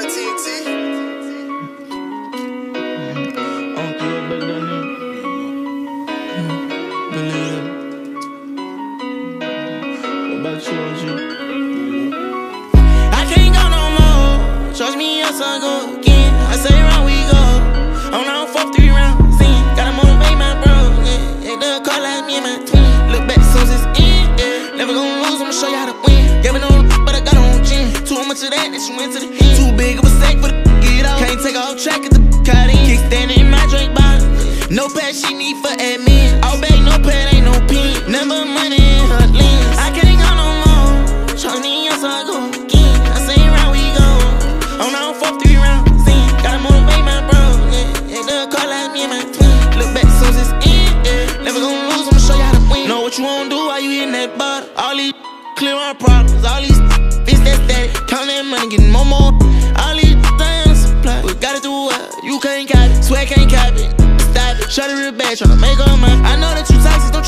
I can't go no more. Trust me, yes, I'll go again. I say round we go. On our 4-3 rounds in. Gotta motivate my bro. Yeah, the car like me and my twin. Look back as soon as it's in. Yeah. Never gonna lose, I'ma show you how to win. Gave me no but I got on gym. Too much of that she went to the end. Too big of a sack for the get out. Can't take off track at the caught in. Kickstanding in my drink bottle. No pad she need for admin. All back, no pad, ain't no pin. Never money in her lens. I can't go no more. Trust me, yes, I'll go again. I say round we go. On our 4-3 rounds in. Gotta motivate my bro. Yeah, the car like me and my twin. Look back as soon as it's in. Yeah. Never gonna lose, I'ma show you how to win. Know what you wanna do while you hitting that bottle. All these clear my problems. All these bitch that static. Count that money, getting more. All these things supply. We gotta do what? You can't copy. Swear can't copy. Stop it. Shut it real bad, tryna make her money. I know that you toxic.